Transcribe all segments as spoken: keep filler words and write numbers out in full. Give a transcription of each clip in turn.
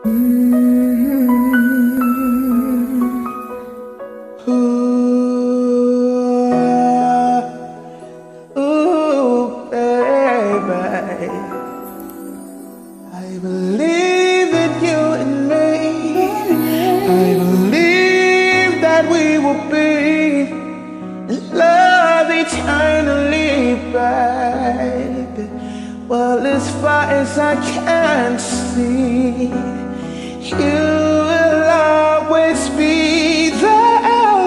Ooh, ooh, baby, I believe in you and me. I believe that we will be in love eternally, baby. Well, as far as I can see, you will always be there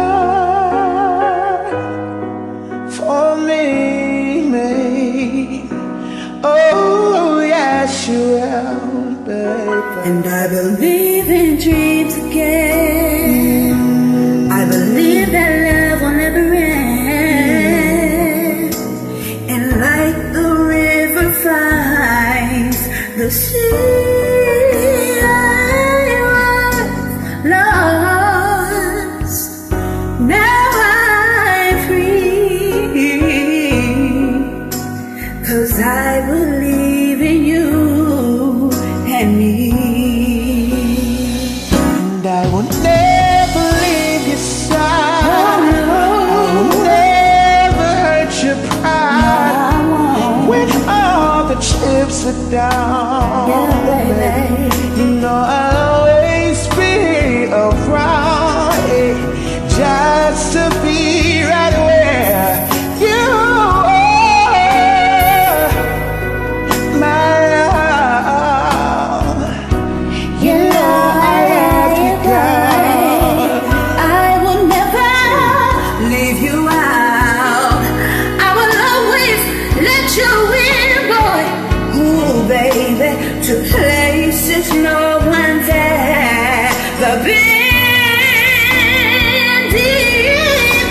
for me, me. Oh, yes, you will, baby. And I believe in dreams again. I believe that love will never end. And like the river finds the sea, I believe in you and me. And I will never leave your side. Oh, no. I will never hurt your pride. No, when all the chips are down, yeah, baby. You know I'll always be around, eh, just to be right where you are. To places no one's ever been, deep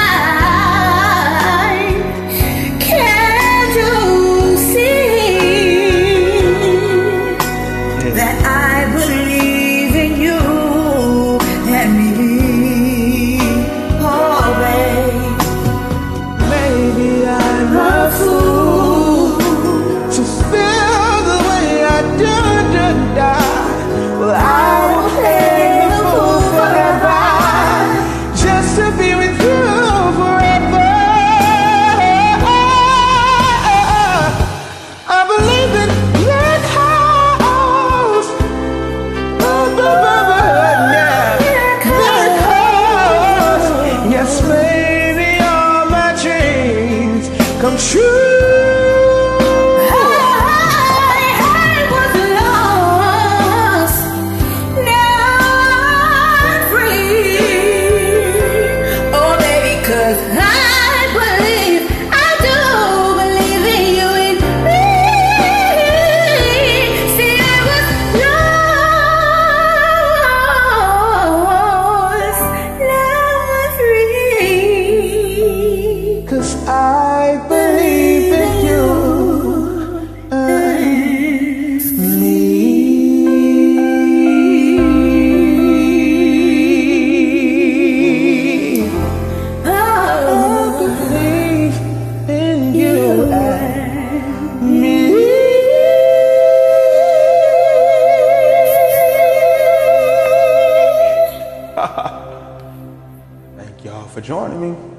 inside. Can't you see that I believe in you and me? Oh, babe, maybe I'm a fool to feel. Well, I will play the fool forever, just to be with you forever. I believe in miracles, oh, yeah. Miracles, yes, maybe all my dreams come true. I believe in you and me. I believe in you and me. Thank y'all for joining me.